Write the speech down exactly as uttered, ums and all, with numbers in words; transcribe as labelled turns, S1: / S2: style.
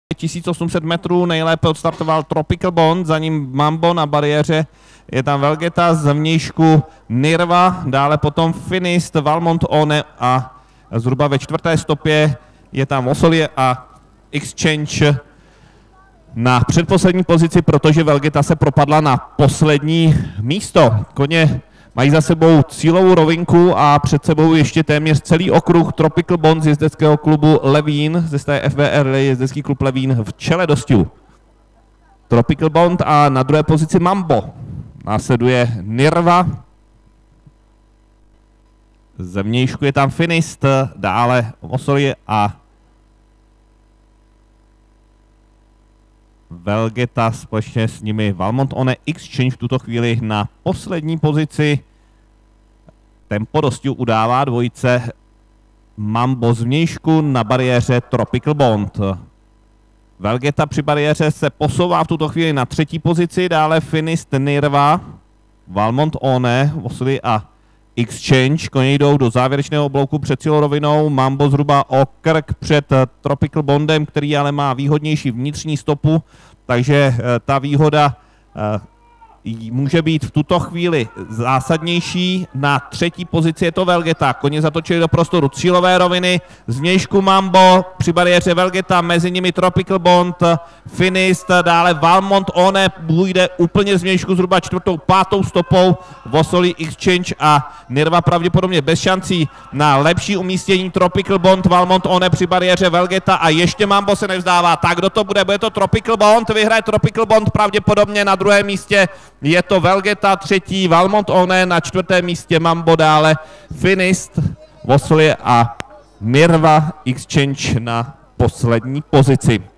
S1: tisíc osm set metrů, nejlépe odstartoval Tropical Bond, za ním Mambo na bariéře, je tam Velgeta, z vnějšku Nirva, dále potom Finist, Valmont One a zhruba ve čtvrté stopě je tam Osolie a Exchange na předposlední pozici, protože Velgeta se propadla na poslední místo. Koně mají za sebou cílovou rovinku a před sebou ještě téměř celý okruh. Tropical Bond z jezdeckého klubu Levín, ze sté F V R jezdecký klub Levín v čele dostihu. Tropical Bond a na druhé pozici Mambo. Následuje Nirva. Zevnějšku je tam Finist, dále Osolie a Velgeta, společně s nimi Valmont One. Exchange v tuto chvíli na poslední pozici. Tempo dostihu udává dvojice Mambo z vnějšku, na bariéře Tropical Bond. Velgeta při bariéře se posouvá v tuto chvíli na třetí pozici, dále Finist, Nirva, Valmont One, Osolie a Exchange. Koně jdou do závěrečného oblouku před cílovou rovinou. Mambo zhruba o krk před Tropical Bondem, který ale má výhodnější vnitřní stopu, takže ta výhoda může být v tuto chvíli zásadnější. Na třetí pozici je to Velgeta. Koně zatočili do prostoru cílové roviny. Zvnějšku Mambo, při bariéře Velgeta, mezi nimi Tropical Bond, Finist, dále Valmont One půjde úplně zvnějšku zhruba čtvrtou, pátou stopou. Vosolí, Exchange a Nirva pravděpodobně bez šancí na lepší umístění. Tropical Bond, Valmont One při bariéře Velgeta a ještě Mambo se nevzdává. Tak kdo to bude? Bude to Tropical Bond, vyhraje Tropical Bond pravděpodobně, na druhém místě je to Velgeta, třetí Valmont One, na čtvrtém místě Mambo, dále Finist, Vosolie a Nirva, Exchange na poslední pozici.